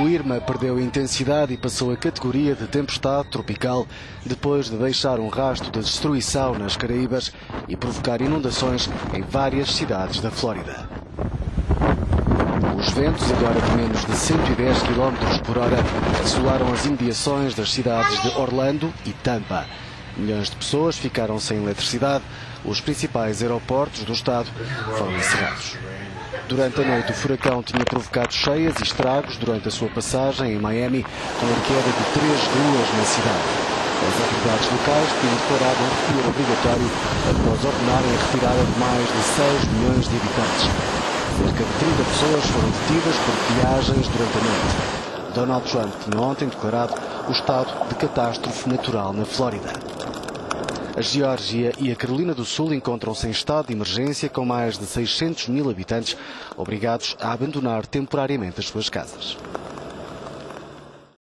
O Irma perdeu intensidade e passou a categoria de tempestade tropical depois de deixar um rastro de destruição nas Caraíbas e provocar inundações em várias cidades da Flórida. Os ventos, agora de menos de 110 km por hora, assolaram as imediações das cidades de Orlando e Tampa. Milhões de pessoas ficaram sem eletricidade. Os principais aeroportos do estado foram encerrados. Durante a noite, o furacão tinha provocado cheias e estragos durante a sua passagem em Miami, com a queda de 3 ruas na cidade. As autoridades locais tinham declarado um recolher obrigatório após ordenarem a retirada de mais de 6 milhões de habitantes. Cerca de 30 pessoas foram detidas por viagens durante a noite. Donald Trump tinha ontem declarado o estado de catástrofe natural na Flórida. A Geórgia e a Carolina do Sul encontram-se em estado de emergência com mais de 600 mil habitantes obrigados a abandonar temporariamente as suas casas.